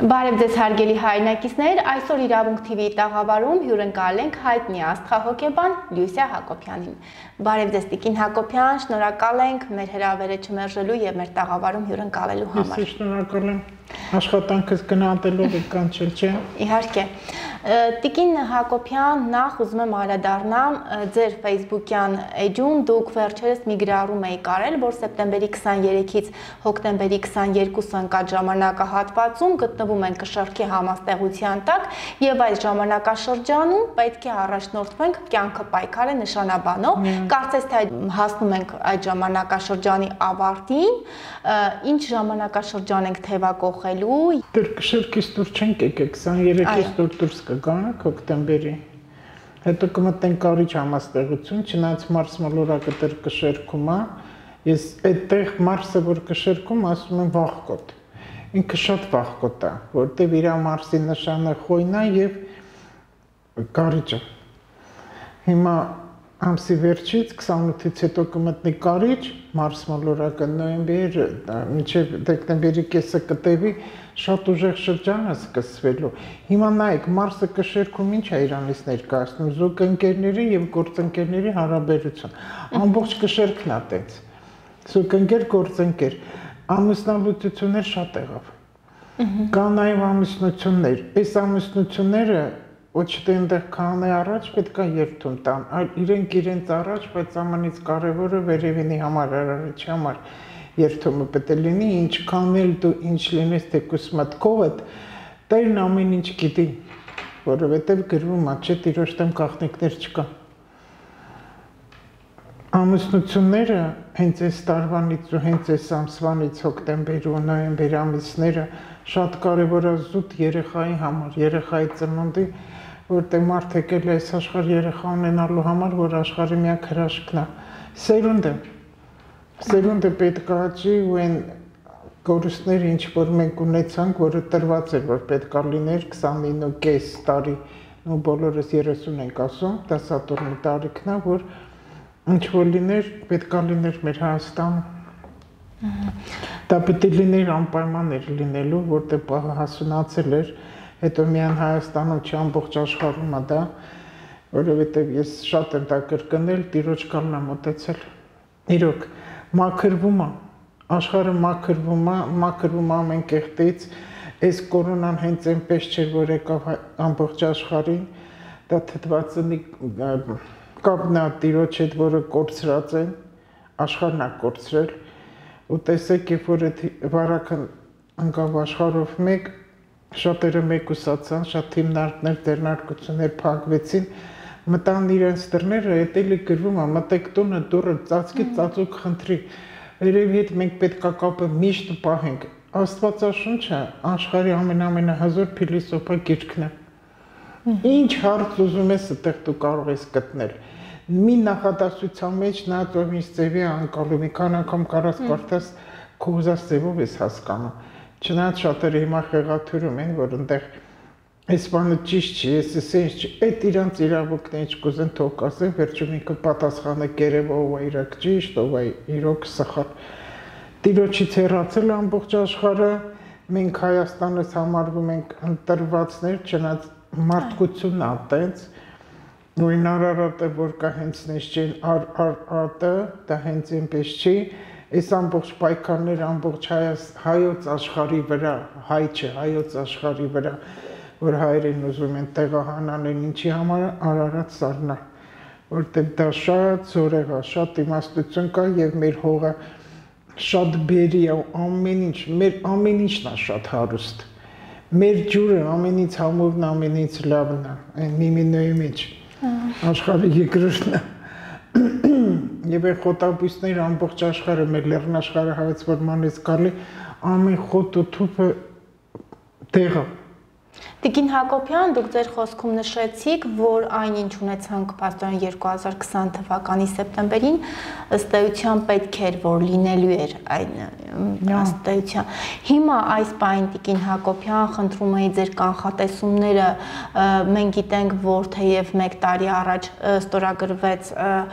Բարև ձեզ հարգելի հայրենակիցներ, այսօր Իրավունք TV-ի տաղավարում հյուրընկալել ենք հայտնի աստղահոգեբան Լյուսիա Հակոբյանին։ Բարև ձեզ Տիկին Հակոբյան, շնորհակալ ենք մեր հրավերը չմերժելու եւ մեր տաղավարում հյուրընկալելու համար։ Ես շնորհակալ եմ աշխատանքս գնահատելով եք կանչել, չէ՞։ Իհարկե։ Տիկին Հակոբյան, նախ ուզում եմ անդրադառնամ ձեր Facebook-յան էջում դուք վերջերս մի գրառում եք արել, որ սեպտեմբերի 23-ից հոկտեմբերի 22 ընկած ժամանակահատվածում գտնվում են կշռքի համաստեղության տակ եւ այս ժամանակաշրջանում պետք է առաջնորդվենք կյանքը պայքարը նշանաբանով։ Կարծես թե հասնում ենք այդ ժամանակաշրջանի ավարտին, ինչ ժամանակաշրջան ենք թեվակողելու։ Դեռ կշռքից դուրս չենք եկել, 23-ից դուրս կգանք հոկտեմբերի։ Հետո կմտնենք կարիճ համաստեղություն, չնայած Մարս մոլորակը դեռ կշեռքում է, ես այդտեղ Մարսը որ կշեռքում ասում եմ վախկոտ։ Ինքը շատ վախկոտ է, որտեղ իր Մարսի նշանը խոյն է եւ կարիճը։ Հիմա ամսի վերջից 28-ից հետո կմտնի կարիճ, Մարս մոլորակը նոյեմբեր, մինչև դեկտեմբերի կեսը կտևի, շատ ուժեղ շրջան է սկսվելու։ Հիմա նայեք, Մարսը կշեռքում ինչ է իրանից ներկայացնում, զուգընկերների եւ գործընկերների հարաբերություն։ Ամբողջ կշեռքն է տենց։ Զուգընկեր, գործընկեր, ամուսնալուծություններ շատ եղավ։ Կա նաեւ ամուսնություններ։ Այս ամուսնությունները ոչ թե այնտեղ քան է առաջ պետք է երթում տան, այլ իրենք իրենց առաջ, բայց ամենից կարևորը վերևինի համար, արարիչի համար երթումը պետք է լինի, ինչքան էլ դու ինչ լինես թեկուս մտքովդ, Տերն ամեն ինչ գիտի, որովհետև գրվում է, չէ, Տիրոջ դեմ գաղտնիքներ չկա։ Ամուսնությունները հենց այս տարվանից ու հենց այս ամսվանից հոկտեմբեր ու նոյեմբեր ամիսները շատ կարևոր է զուտ երեխայի համար, երեխայի ծնունդի, որտեղ մարդ եկել է այս աշխարհ երեխա ունենալու համար, որ աշխարհի միակ հրաշքն է։ Սերունդը պետք է աճի ու այն կորուստները, ինչ որ մենք ունեցանք, որը տրված էր, որ պետք է լիներ 29.5 տարի, ու բոլորս 30 ենք ասում, դա Սատուրնի տարիքն է, որ ինչ որ լիներ, պետք է լիներ մեր Հայաստանը։ Դա պետք է լիներ անպայման էր լինելու, որտեղ պահը հասունացել էր, հետո միայն Հայաստանում չի ամբողջ աշխարհում է դա, որովհետև ես շատ եմ դա կրկնել, Տիրոջ կալն է մոտեցել։ Իրոք, մաքրվում է, աշխարհը մաքրվում է ամեն կեղտից, այս կորոնան հենց այնպես չէր, որ եկավ ամբողջ աշխարհին, դա թթվածնի կապն է Տիրոջ հետ, որը կորցրած են, աշխարհն է կորցրել, ու տեսեք, երբ որ այդ վարակն ընկավ աշխարհով մեկ, շատերը մեկուսացան, շատ հիմնարկներ, ձեռնարկություններ փակվեցին, մտան իրենց դռները, այդ էլի գրվում է, մտեք տունը, դուռը ծածկի, ծածուկ խնդրի, երևի հետ մենք պետք է կապը միշտ պահենք։ Աստվածաշունչը աշխարհի ամենահզոր փիլիսոփա գիրքն է։ Ինչ հարց ուզում ես, այդտեղ դու կարող ես գտնել։ Մի նախադասության մեջ նա ով ինչ ձևի անկալու, մի քան անգամ կարաս կարդաս քո ուզած ձևով ես հասկանում։ Չնայած շատերը հիմա խեղաթյուրում են, որ այնտեղ այս բանը ճիշտ չի, ես ասես չի, այդ իրանց իրավունքն ինչ կուզեն թող ասեն, վերջում ինքը պատասխանը կերևա ով է իրոք ճիշտ, ով է իրոք սխալ։ Տիրոջից հեռացել ամբողջ աշխարհը, մենք Հայաստանից համարվում ենք ընտրվածներ, չնայած մարդկությունն է տենց, նույն Արարատը, որ կա հենց նես չեն արտը, դա հենց այնպես չի, այս ամբողջ պայքարներ ամբողջ հայոց աշխարհի վրա, հայ չէ, հայոց աշխարհի վրա, որ հայերեն ուզում են տեղահանան ինչի համար Արարատ սարն է, որտեղ դա շատ զորեղ է, շատ իմաստություն կա եւ մեր հողը շատ բերի է, ամեն ինչ, մեր ամեն ինչն է շատ հարուստ, մեր ջուրը ամենից համովն, ամենից լավն է, այն միմինոյի մեջ, աշխարհի երկրորդն է, եւ այն խոտաբույսները ամբողջ աշխարհը, մեր լեռնաշխարհը հայոց որմանից գալի, ամեն խոտ ու թուփը տեղը։ Տիկին Հակոբյան, դուք ձեր խոսքում նշեցիք, որ այն ինչ ունեցանք փաստորեն 2020 թվականի սեպտեմբերին, ըստ էության պետք էր, որ լինելու էր այն ըստ էության։ Հիմա այս պահին Տիկին Հակոբյան, խնդրում եի ձեր կանխատեսումները, մենք գիտենք, որ թեև 1 տարի առաջ ստորագրվեց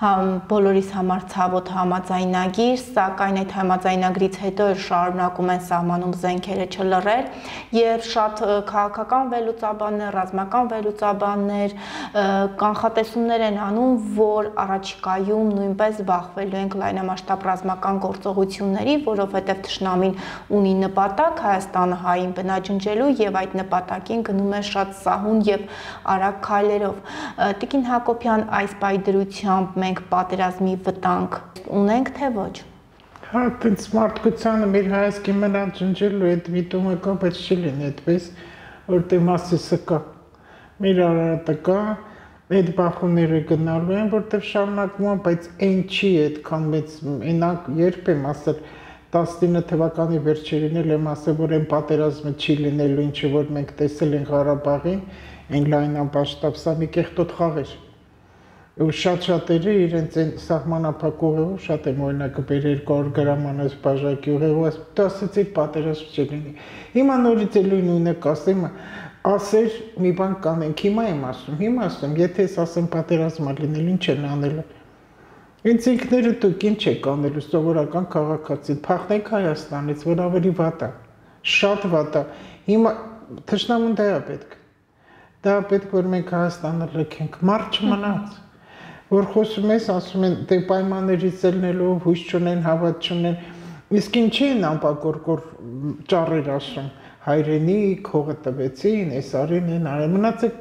բոլորիս համար ցավոտ համաձայնագիր, սակայն այդ համաձայնագրից հետո շարունակում են սահմանում զենքերը չլռել եւ շատ քաղաքական վերլուծաբաններ, ռազմական վերլուծաբաններ կանխատեսումներ են անում, որ առաջիկայում նույնպես բախվելու ենք լայնամասշտաբ ռազմական գործողությունների, որովհետեւ թշնամին ունի նպատակ Հայաստանը հային բնաջնջելու եւ այդ նպատակին գնում է շատ սահուն եւ արագ քայլերով։ Տիկին Հակոբյան, այս պայդրությամբ մենք պատերազմի վտանգ ունենք թե ոչ։ Հա, տենց մարդկությանը մեր հայացքի մնաճնջելու այդ միտումը կա, բայց չի լինի այդպես, որտեղ մասիսը կա։ Մեր Արարատը կա, այդ բախումները գնալու են, որտեղ շարունակվում են, բայց այն չի այդքան մեծ, այնակ երբ եմ ասել 19 թվականի վերջերին էլ եմ ասել, որ այն պատերազմը չի լինելու, ինչը որ մենք տեսել ենք Ղարաբաղին, այն լայնամասշտաբ, սա մի կեղտոտ խաղ էր։ Ու շատ-շատերը իրենց այն սահմանափակ ուղեղով շատ եմ օրինակը բերել 200 գրամ անես բաժակի ուղեղով, դա ասեցի պատերազմ չի լինի։ Հիմա նորից էլ նույնը կասեմ, ասեր մի բան կանենք, հիմա ասում, եթե ես ասեմ պատերազմա լինել, ինչ են անելու։ Ինձ ինքները դուք ինչ եք անելու սովորական քաղաքացին, փախնեք Հայաստանից, որ ավելի վատ է, շատ վատ է։ Հիմա թշնամուն դա է պետք։ Դա պետք որ մենք Հայաստանը լքենք, մարդ չմնաց։ Որ խոսում ես, ասում են, դե պայմաններից ելնելով հույս չունեն, հավատ չունեն, իսկ ինչի են անպակորկոր ճառեր ասում, հայրենիք, հողը տվեցին, այս արին են արել,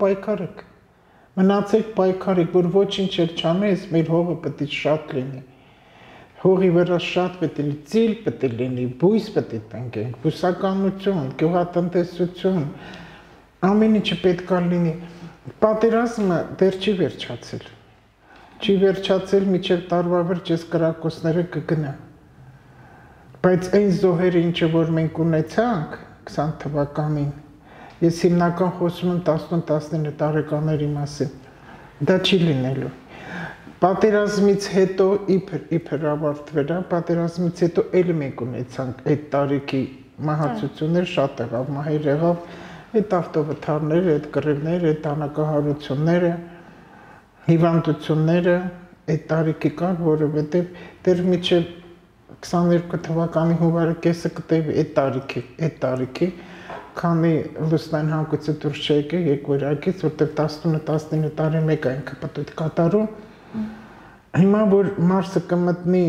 մնացեք պայքարեք, որ ոչինչ էլ չանես, մեր հողը պետք է շատ լինի, հողի վրա շատ պետք է լինի, ծիլ պետք է լինի, բույս պետք է տնկենք, բուսականություն, գյուղատնտեսություն, ամեն ինչը պետք է լինի, պատերազմը դեռ չի վերջացել։ Չի վերջացել միջև տարվա վերջ այս կրակոցները կգնա։ Բայց այն զոհերը, ինչը որ մենք ունեցանք 20 թվականին, ես հիմնական խոսում եմ 18-19 տարեկաների մասին, դա չի լինելու։ Պատերազմից հետո իբր ավարտվել է, պատերազմից հետո էլ մենք ունեցանք այդ տարիքի մահացություններ, շատ եղավ, մահեր եղավ, այդ ավտովթարները, այդ կռիվները, այդ անակահարությունները, հիվանդությունները այդ տարիքի կան, որովհետև դեռ մինչև 22 թվականի հունվարի կեսը կտեվի այդ տարիքի, քանի լուսնային հանգույցը դուրս չեկե երկվորյակից, որտեղ 18-19 տարի մեկ է ինքը պետք է կատարում։ Հիմա որ Մարսը կմտնի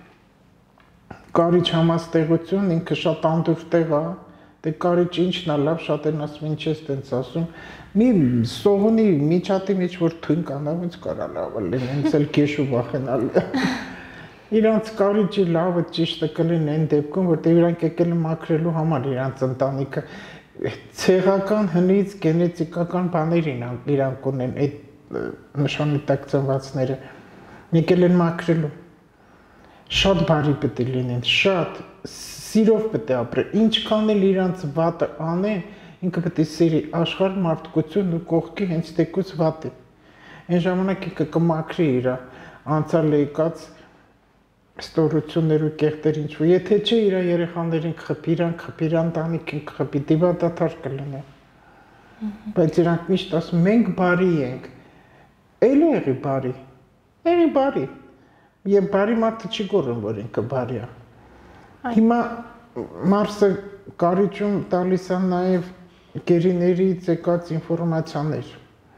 կարիճ համաստեղություն, ինքը շատ անդուր տեղ է, դե կարիճ ինչն է լավ, շատ են ասում, ինչ ես տենց ասում, մի սողունի միջատի մեջ որ թույն կանա, ոնց կարա լավը լինի, ինձ էլ կեշ ու վախենալ է։ Իրանց կարիճի լավը ճիշտը կլինի այն դեպքում, որտեղ իրանք եկել են մաքրելու համար իրանց ընտանիքը, ցեղական հնից գենետիկական բաներ իրանք ունեն այդ նշանի տակ ծնվածները, եկել են մաքրելու։ Շատ բարի պետք է լինեն, շատ սիրով պետք է ապրեն, ինչքան էլ իրանց վատը անեն, ինքը պետք է սերի աշխարհ մարդկություն ու կողքի հենց տեկուց վատ է։ Այն ժամանակ ինքը կմաքրի իր անցյալ եկած ստորություններ ու կեղտեր ինչ-որ, եթե չէ իր երեխաներին խփի, ընտանիքին խփի, դիվադադար կլինեն։ Բայց իրանք միշտ ասում մենք բարի ենք։ Էլ եղի բարի։ Եվ բարի մարդը չի գոռում, որ ինքը բարի է։ Հիմա Մարսը կարիճում տալիս է նաև գերիներից եկած ինֆորմացիաներ։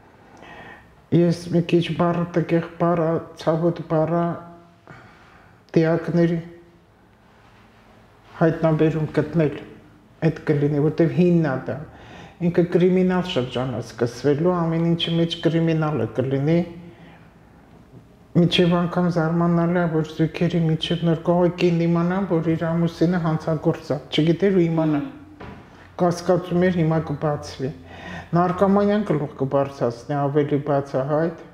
Ես մի քիչ բառը տեղ բառը, ցավոտ բառը դիակների հայտնաբերում գտնել այդ կլինի, որտեղ հինն է դա։ Ինքը կրիմինալ շրջան է սկսվելու, ամեն ինչի մեջ կրիմինալը կլինի։ Միջև անգամ զարմանալի է, որ զույգերի միջև նոր կողոքին իմանան, որ իր ամուսինը հանցագործ է, չգիտեր ու իմանա։ Կասկածում էր, հիմա կբացվի։ Նարկոմանյան գլուխ կբարձրացնի, ավելի բացահայտ։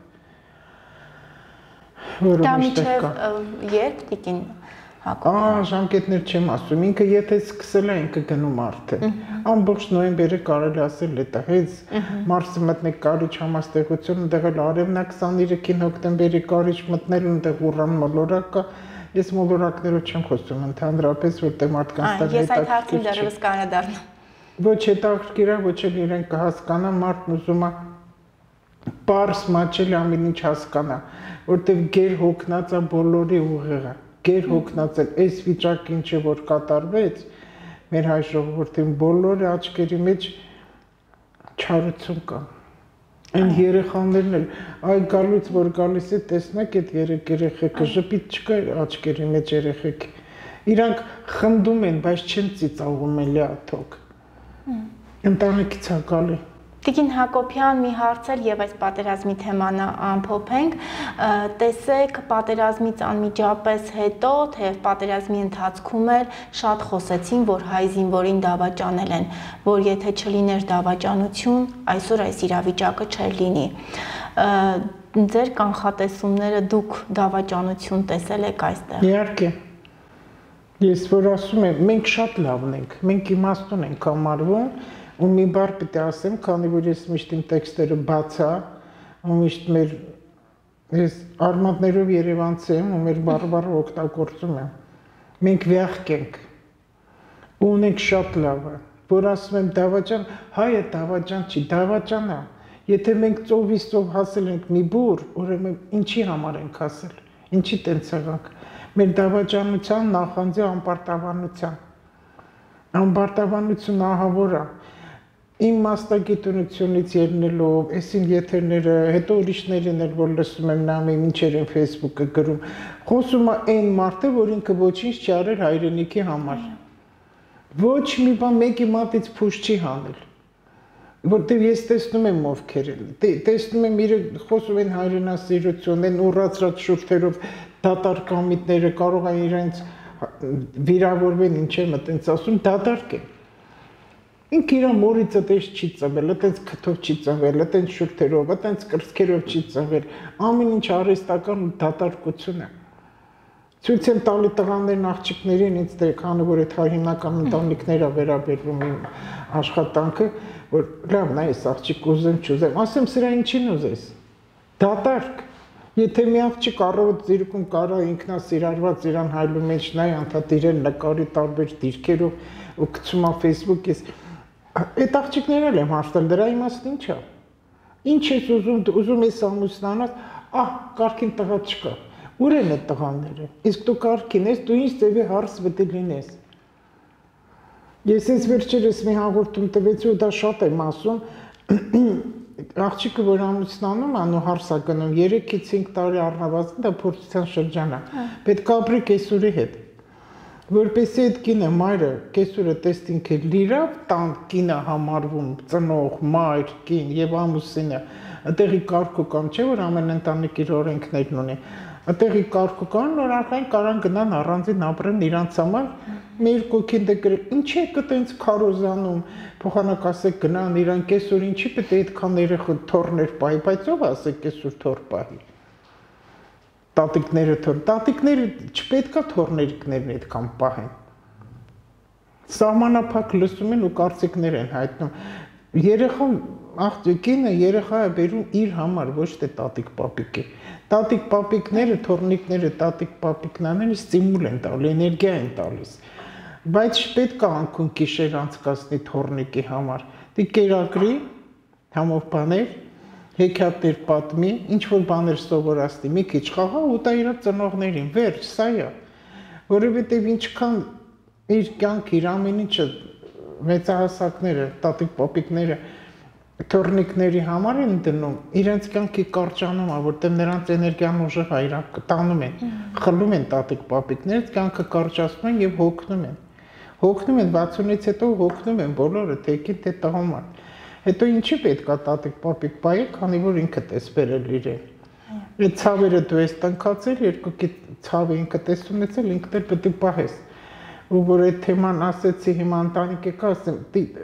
Դա միջև երբ տիկին Հակոբյան։ Ժամկետներ չեմ ասում, ինքը եթե սկսել է, ինքը գնում արդեն։ Ամբողջ նոյեմբերը կարելի ասել է դա, հենց Մարսը մտնի կարիճ համաստեղություն, ընդեղ էլ արևն է 23-ին հոկտեմբերի կարիճ մտնել, ընդեղ ուրան մոլորակ կա, ես մոլորակներով չեմ խոսում, ընդհանրապես որտեղ մարդկանց տեղ ես այդ հարցին դեռևս կանադառնամ։ Ոչ հետաքրքիր է, ոչ էլ իրեն կհասկանա, մարդն ուզում է Պարս մաչել ամեն ինչ հասկանա, որտեվ գեր հոգնած է բոլորի ուղեղը, գեր հոգնած է այս վիճակը ինչը որ կատարվեց, մեր հայ ժողովրդին բոլորի աչքերի մեջ չարություն կա։ Այն երեխաներն էլ այ գալուց որ գալիս է տեսնեք այդ երեխեքը ժպիտ չկա աչքերի մեջ երեխեք իրանք խնդում են բայց չեն ծիծաղում էլի աթոք ընտանիքից է գալի Տիկին Հակոբյան մի հարց էլ եւ այս պատերազմի թեման ամփոփենք տեսեք պատերազմից անմիջապես հետո թե պատերազմի ընթացքում էլ շատ խոսեցին որ հայ զինվորին դավաճանել են որ եթե չլիներ դավաճանություն այսօր այս իրավիճակը չէր լինի ձեր կանխատեսումները դուք դավաճանություն տեսել եք այստեղ Իհարկե ես որ ասում եմ մենք շատ լավն ենք մենք իմաստուն ենք համարվում ու մի բառ պիտի ասեմ, քանի որ ես միշտ իմ տեքստերը բաց է, ու միշտ մեր ես արմատներով Երևանցի եմ ու մեր բառը օգտագործում եմ։ Մենք վյախք ենք։ Ու ունենք շատ լավը, որ ասում եմ դավաճան, հայը դավաճան չի, դավաճան է։ Եթե մենք ծովից ծով հասել ենք մի բուր, ուրեմն ինչի համար ենք հասել։ Ինչի տենց եղանք։ Մեր դավաճանության նախանձի անպարտավորության։ Անպարտավորությունը ահավոր է։ Իմ մասնագիտությունից ելնելով, այսին եթերները, հետո ուրիշներին էլ որ լսում եմ նայում եմ ինչեր են Facebook-ը գրում, խոսում է այն մարդը, որ ինքը ոչինչ չի արել հայրենիքի համար։ Ոչ մի բան մեկի մատից փուշ չի հանել։ Որտեվ ես տեսնում եմ ովքեր են, տեսնում եմ իրենք խոսում են հայրենասիրություն, են ուռացրած շուրթերով դատարկամիտները կարող են իրենց վիրավորվեն, ինչ եմ այտենց ասում, դատարկ են։ Ինք իր մորից այդպես չի ծվել, այդպես քթով չի ծվել, այդպես շուրթերով, այդպես կրծքերով չի ծվել, ամեն ինչ արհեստական ու դատարկություն է։ Ցույց եմ տալի տղաներին, աղջիկներին, ինձ դե քանի որ այդ հիմնական ընտանիքները վերաբերվում իմ աշխատանքը, որ լավ, նա էս աղջիկ ուզեմ, չուզեմ, ասեմ սրա ինչին ուզես։ Դատարկ։ Եթե մի աղջիկ առավոտ ծիրկում կարա ինքնասիրարված իրան հայլու մեջ նայ անդադիրել նկարի տարբեր դիրքերով ու գցում է Facebook-ից Այդ աղջիկներն եմ հաշտել, դրա իմաստը ինչ է։ Ինչ ես ուզում ես ամուսնանալ, կարգին տղա չկա։ Ուր են այդ տղաները։ Իսկ դու կարգին ես, դու ինչ ձևի հարս պետք է լինես։ Ես այս վերջերս մի հաղորդում տվեցի ու դա շատ եմ ասում, աղջիկը որ ամուսնանում է ու հարս է գնում 3-ից 5 տարի առնվազն դա փորձության շրջան է։ Պետք է ապրի կեսուրի հետ։ Որպեսզի այդ կինը մայրը կեսուրը տեստինքը լիրավ տան կինը համարվում ծնող մայր կին եւ ամուսինը այդտեղի կարգու կամ չէ որ ամեն ընտանիք իր օրենքներն ունի այդտեղի կարգու կան որ արդեն կարան գնան առանձին ապրեն իրանց համար մեր կոքին դե ինչ է կտենց քարոզանում փոխանակասեք գնան իրան կեսուր ինչի պետք է այդքան երեխա թորներ պահի բայց ով ասեք կեսուր թոր պահի Տատիկները չպետք է թորներիկներն այդքան պահեն։ Սահմանափակ լսում են ու կարծիքներ են հայտնում։ Երեխան, աղջիկինը երեխա է բերում իր համար, ոչ թե տատիկ պապիկի։ Տատիկ պապիկները, թորնիկները, տատիկ պապիկները ստիմուլ են տալիս, էներգիա են տալիս։ Բայց չպետք է անկուն գիշեր անցկացնի թորնիկի համար։ Դի կերակրի, համով բաներ հեքիաթներ պատմի, ինչ-որ բաներ սովորացնի, մի քիչ խաղա ու տա իր ծնողներին, վերջ, սա է, որովհետև ինչքան իր կյանք, իր ամեն ինչը մեծահասակները, տատիկ պապիկները թորնիկների համար են դնում, իրենց կյանքի կարճանում է, որտեղ նրանց էներգիան ուժեղ է, իրանք տանում են, խլում են տատիկ պապիկներից, կյանքը կարճացնում են և հոգնում են։ Հոգնում են 60-ից հետո հոգնում են բոլորը, թեկին թե տղամարդ։ Հետո ինչի պետք է տատիկ պապիկ պահի, քանի որ ինքդ ես բերել իրեն։ Այդ ցավերը դու ես տնքացել, երկուքի ցավը ինքդ ես ունեցել, ինքդ էլ պետք է պահես։ Ու որ այդ թեման ասեցի հիմա ընտանիք եկա, ասեմ,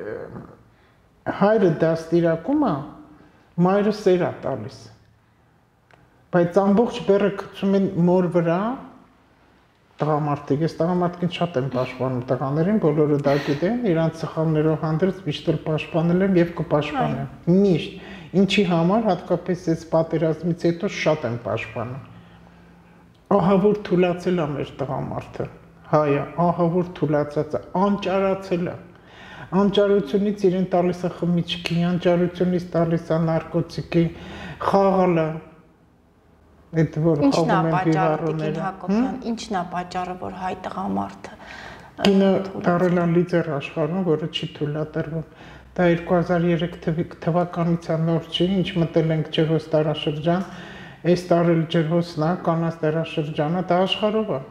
հայրը դաստիարակում է, մայրը սեր է տալիս։ Բայց ամբողջ բեռը գցում են մոր վրա, տղամարդիկ, ես տղամարդկին շատ եմ պաշտպանում տղաներին, բոլորը դա գիտեն, իրանց սխալներով հանդերձ միշտ էլ պաշտպանել եմ և կպաշտպանեմ, միշտ, ինչի համար, հատկապես ես պատերազմից հետո շատ եմ պաշտպանում։ Ահա որ թուլացել է մեր տղամարդը, հայը, ահա որ թուլացած է, անճարացել է, անճարությունից իրեն տալիս է խմիչքի, անճարությունից տալիս է նարկոտիկի, խաղալը, այդ որ խաղում են վիրառոները։ Ինչն է պատճառը, որ հայ տղամարդը կինը դարել է լիդեր աշխարհում, որը չի թույլատրվում։ Դա 2003 թվականից է նոր չի, ինչ մտել ենք ջրհոս տարաշրջան, այս տարել ջրհոսն է, կանանց տարաշրջանը, դա աշխարհով է։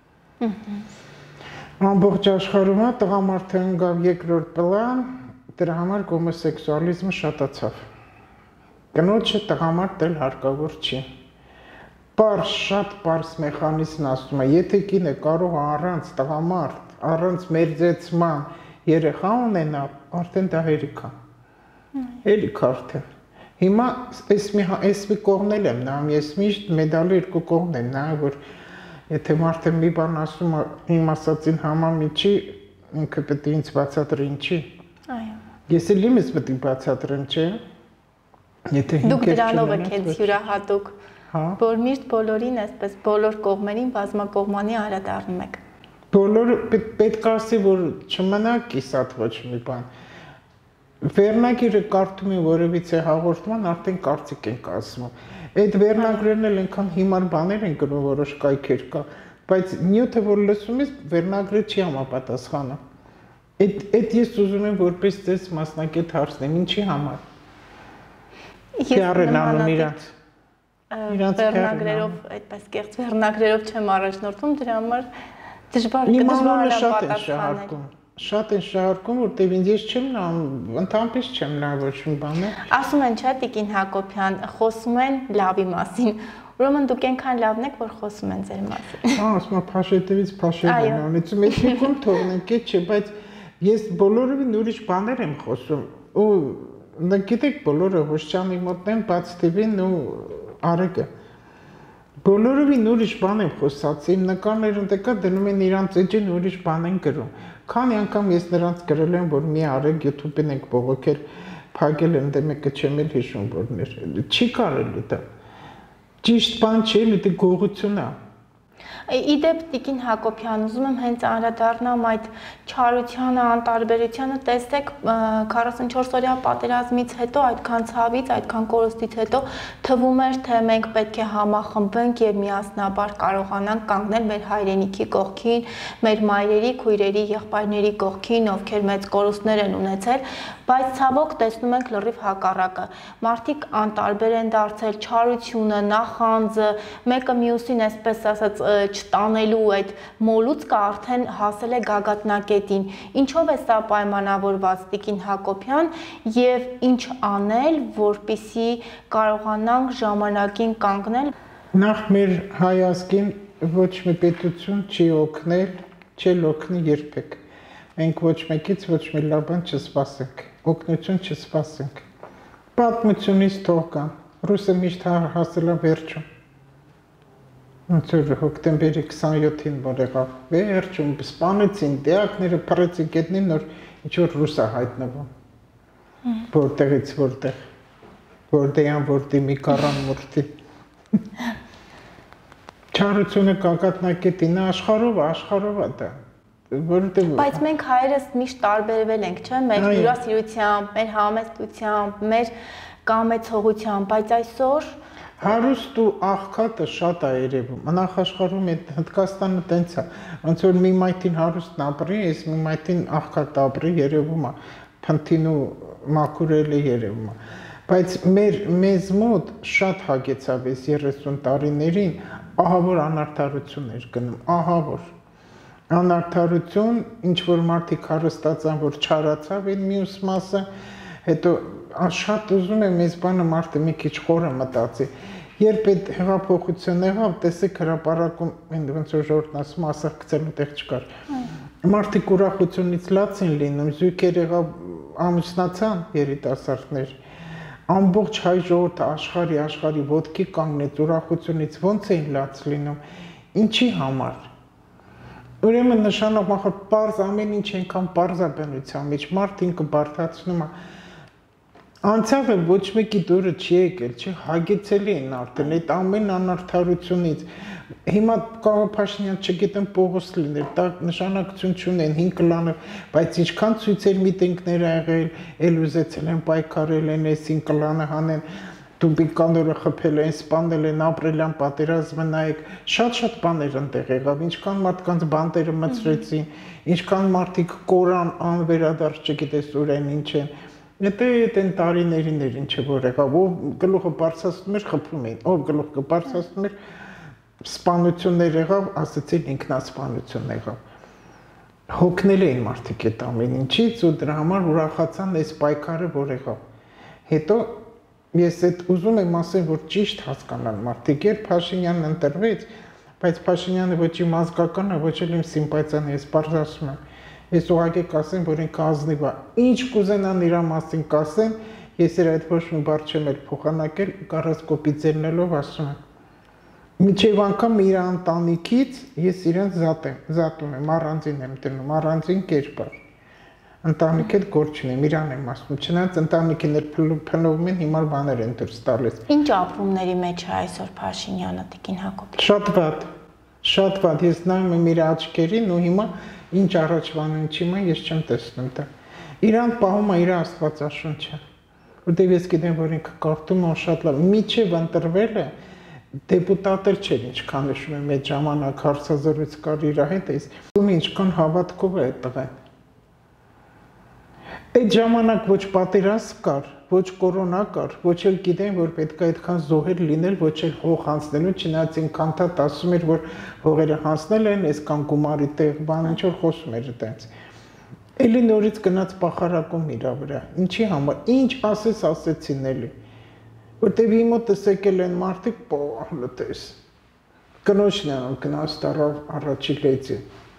Ամբողջ աշխարհում է տղամարդը ընկավ երկրորդ պլան, դրա համար հոմոսեքսուալիզմը շատացավ։ Կնոջը տղամարդ էլ հարկավոր չի։ Պարզ, շատ պարզ մեխանիզմ ասում է, եթե կինը կարող է առանց տղամարդ, առանց մերձեցման երեխա ունենալ, արդեն դա հերիք է։ Հերիք արդեն։ Հիմա այս մի կողմն եմ նայում, ես միշտ մեդալի երկու կողմն եմ նայում, որ եթե մարդը մի բան ասում է, իմ ասածին համամիջի, ինքը պետք է ինձ բացատրի ինչի։ Այո։ Ես էլ իմս պետք է բացատրեմ, չէ՞։ Եթե դուք դրանով եք հենց յուրահատուկ, որ միշտ բոլորին այսպես բոլոր կողմերին բազմակողմանի անդրադառնում եք։ Բոլորը պետք է ասի, որ չմնա կիսատ ոչ մի բան։ Վերնագիրը կարդում են որևիցե հաղորդման, արդեն կարծիք ենք ասում։ Այդ վերնագրերն էլ այնքան հիմար բաներ են գրում, որոշ կայքեր կա, բայց նյութը որ լսում ես, վերնագրը չի համապատասխանում։ Այդ ես ուզում եմ որպես ձեզ մասնակետ հարցնեմ, ինչի համար։ Քիառեն անում իրանց։ Վերնագրերով, այդպես կեղծ վերնագրերով չեմ առաջնորդում, դրա համար դժվար է պատասխանել։ Շատ են շահարկում, որտեղ ինձ ես չեմ նայում, ընդհանրապես չեմ նայում ոչ մի բան։ Ասում են, չէ, Տիկին Հակոբյան, խոսում են լավի մասին։ Ուրեմն դուք այնքան լավն եք, որ խոսում են ձեր մասին։ Հա, ասում եմ, փաշետևից փաշել են անեցում, այդ մեկում թողնենք, չէ, բայց ես բոլորովին ուրիշ բաներ եմ խոսում։ Ու գիտեք, բոլորը Հոշչյանի մոտն են, բաց TV-ն ու Արեգը։ Բոլորովին ուրիշ բան եմ խոսած, իմ նկարները ընդեկա դնում են իրանց էջին ուրիշ բան են գրում։ Քանի անգամ ես նրանց գրել եմ, որ մի արեք YouTube-ին եք բողոքել, փակել են, դե մեկը չեմ էլ հիշում որներ։ Չի կարելի դա։ Ճիշտ բան չի, դա գողություն է։ Իդեպ Տիկին Հակոբյան, ուզում եմ հենց անդրադառնամ այդ չարությանը, անտարբերությանը, տեսեք 44-օրյա պատերազմից հետո, այդքան ցավից, այդքան կորստից հետո թվում էր, թե մենք պետք է համախմբենք եւ միասնաբար կարողանանք կանգնել մեր հայրենիքի կողքին, մեր մայրերի, քույրերի, եղբայրների կողքին, ովքեր մեծ կորուստներ են ունեցել, բայց ցավոք տեսնում ենք լրիվ հակառակը։ Մարդիկ անտարբեր են դարձել, չարությունը, նախանձը, մեկը մյուսին, այսպես ասած, չտանելու այդ մոլուցքը արդեն հասել է գագաթնակետին։ Ինչով է սա պայմանավորված, Տիկին Հակոբյան, եւ ինչ անել, որպիսի կարողանանք ժամանակին կանգնել։ Նախ մեր հայ ազգին ոչ մի պետություն չի օգնել, չի օգնի երբեք։ Մենք ոչ մեկից ոչ մի լավ բան չսպասենք, օգնություն չսպասենք։ Պատմությունից թող կան, ռուսը միշտ հասել է վերջում։ Ոնց որ հոկտեմբերի 27-ին որ եղավ, վերջում սպանեցին, դիակները փռեցին գետնին, նոր ինչ որ ռուս է հայտնվում։ Որտեղից որտեղ, որտեղան որտի մի կարան մուրտի։ Չարությունը գագաթնակետին աշխարհով է դա։ Բայց մենք հայերս միշտ տարբերվել ենք, չէ՞, մեր հյուրասիրությամբ, մեր համեստությամբ, մեր կամեցողությամբ, բայց այսօր հարուստ ու աղքատը շատ է երևում։ Նախաշխարհում այդ Հնդկաստանը տենց է, ոնց որ մի մայթին հարուստն ապրի, այս մի մայթին աղքատ ապրի, երևում է, փնթին ու մաքուրել է երևում է։ Բայց մեզ մոտ շատ հագեցավ այս 30 տարիներին ահավոր անարդարություն էր գնում, ահավոր անարդարություն, ինչ որ մարդիկ հարստացան, որ չարացավ այն մյուս մասը, հետո շատ ուզում եմ այս բանը մարդը մի քիչ խորը մտածի։ Երբ այդ հեղափոխություն եղավ, տեսեք հրապարակում, ոնց որ ժողովուրդն ասում, ասեղ գցելու տեղ չկար։ Մարդիկ ուրախությունից լաց են լինում, զույգեր եղավ, ամուսնացան երիտասարդներ։ Ամբողջ հայ ժողովուրդը աշխարհի ոտքի կանգնեց ուրախությունից, ոնց էին լաց լինում, ինչի համար։ Ուրեմն նշանակում է պարզ ամեն ինչ այնքան պարզաբանության մեջ մարդ ինքը բարդացնում է Անցյալը ոչ մեկի դուրը չի եկել, չի հագեցել էին արդեն այդ ամեն անարդարությունից։ Հիմա կարող Փաշինյան չգիտեմ Պողոս լինել, դա նշանակություն չունեն 5 կլանը, բայց ինչքան ցույցեր միտինգներ ա եղել, ել ուզեցել են պայքարել են, այս 5 կլանը հանեն, Դուբիկանորը խփել են, սպանել են, ապրելյան պատերազմը նայեք, շատ բաներ ընդեղ եղավ, ինչքան մարդկանց բանտերը մցրեցին, ինչքան մարդիկ կորան, անվերադարձ չգիտես ուր են, ինչ են։ Եթե այդեն տարիներին էր ինչ որ եղավ, ով գլուխը բարձրացնում էր, խփում էին, ով գլուխը բարձրացնում էր, սպանություններ եղավ, ասացին ինքնասպանություն եղավ։ Հոգնել էին մարդիկ այդ ամեն ինչից ու դրա համար ուրախացան այս պայքարը, որ եղավ։ Հետո ես այդ ուզում եմ ասել, որ ճիշտ հասկանան մարդիկ, երբ Փաշինյանն ընտրվեց, բայց Փաշինյանը ոչ իմ ազգականը, ոչ էլ իմ սիմպաթիան, ես բարձր ասում եմ։ Ես ուղղակի կասեմ, որ ինքը ազնիվ է։ Ինչ կուզենան իր մասին կասեն, ես իր այդ ոչ մի բառ չեմ էլ փոխանակել, կարասկոպից ելնելով ասում եմ։ Միջև անգամ իր ընտանիքից ես իրեն զատում եմ, առանձին եմ դնում, առանձին կերպար։ Ընտանիք էլ գործ չունեմ, իրան եմ ասում, չնայած ընտանիքին էլ փնովում են, հիմար բաներ են դուրս տալիս։ Ինչ ապրումների մեջ է այսօր Փաշինյանը, Տիկին Հակոբյան։ Շատ վատ, ես նայում եմ իր աչքերին ու հիմա ինչ առաջվան ինչի մա ես չեմ տեսնում դա։ Իրան պահում է իր Աստվածաշունչը, որտեղ ես գիտեմ, որ ինքը կարդում է շատ լավ, միջև ընտրվելը դեպուտատ էլ չէր, ինչքան նշում եմ այդ ժամանակ հարցազրույց կար իր հետ, ինչքան հավատքով է այդ տղան։ Այդ ժամանակ ոչ պատերազմ կար, ոչ կորոնա կար, ոչ էլ գիտեմ, որ պետք է այդքան զոհեր լինել, ոչ էլ հող հանձնելու, չնայած ինքան ասում էր, որ հողերը հանձնել են, այսքան գումարի տեղ, բան ինչ որ խոսում էր այդպես։ Էլի նորից գնաց պախարակում իր վրա։ Ինչի համար, ինչ ասեցին էլի։ Որտեւ իմ մոտս եկել են մարդիկ, լտես։ Կնոջն են գնաց տարավ առաջի լեզի։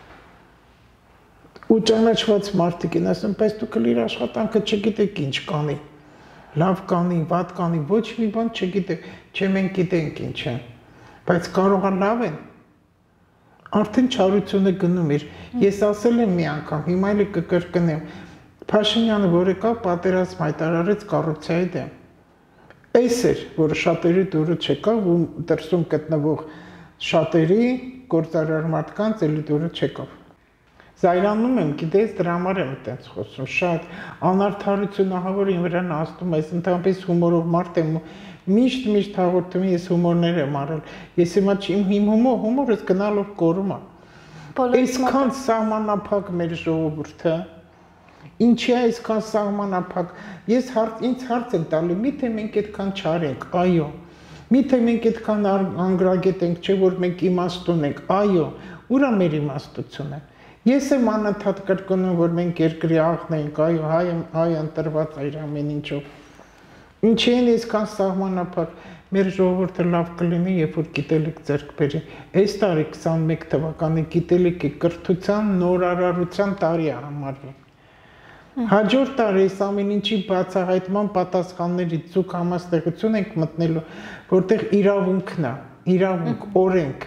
Ու ճանաչված մարդիկ են ասում, բայց դուք էլ իր աշխատանքը չգիտեք ինչ կանի, լավ կանի, վատ կանի, ոչ մի բան չգիտեք, չէ մենք գիտենք ինչ է, բայց կարող է լավ են, արդեն չարությունը գնում էր, ես ասել եմ մի անգամ, հիմա էլ կկրկնեմ, Փաշինյանը որ եկավ պատերազմ հայտարարեց կոռուպցիայի դեմ, այս էր, որ շատերի դուրը չեկավ ու դրսում գտնվող շատերի գործարար մարդկանց էլի դուրը չեկավ։ Զայրանում եմ, գիտես, դրա համար եմ այդպես խոսում, շատ անարդարություն ահավոր իմ վրան աստում, այս ընդհանրապես հումորով մարդ եմ, միշտ հաղորդում ես հումորներ եմ արել, ես հիմա իմ հումորս գնալով կորում է, այսքան սահմանափակ մեր ժողովուրդը, ինչի է այսքան սահմանափակ, ինձ հարց են տալի, միթե մենք այդքան չարենք, այո, միթե մենք այդքան անգրագետ ենք, չէ որ մենք իմաստուն ենք, այո, ուր է մեր իմաստությունը։ Ես եմ անընդհատ կրկնում, որ մենք երկրի աղն ենք, այո, հայ ընտրված այր ամեն ինչով։ Ինչի են այսքան սահմանափակ, մեր ժողովուրդը լավ կլինի, երբ որ գիտելիք ձեռք բերի։ Այս տարի 21 թվականի գիտելիքի կրթության նորարարության տարի է համարվում։ Հաջորդ տարի այս ամեն ինչի բացահայտման պատասխանների ցուկ համաստեղություն ենք մտնելու, որտեղ իրավունքն է, իրավունք, օրենք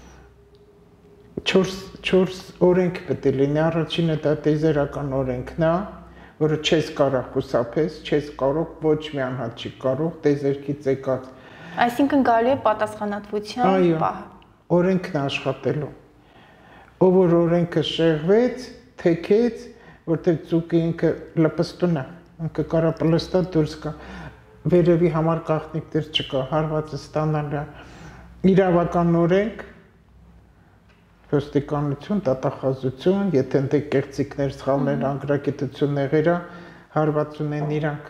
4 օրենք պետք է լինի, առաջինը դա տեզերական օրենքն է, որը չես կարող խուսափես, չես կարող, ոչ մի անհատ չի կարող, տեզերքից եկած։ Այսինքն գալու է պատասխանատվության պահը։ Օրենքն է աշխատելու։ Ով որ օրենքը շեղվեց, թեքեց, որտեղ ցուկը ինքը լպստուն է, ինքը կարա պլստա դուրս գա, վերևի համար գաղտնիք դեր չկա, հարվածը ստանալ է, իրավական օրենք, ոստիկանություն, դատախազություն, եթե ընդ կեղծիքներ, սխալներ, անգրագիտություն եղերա, հարված ունեն իրանք։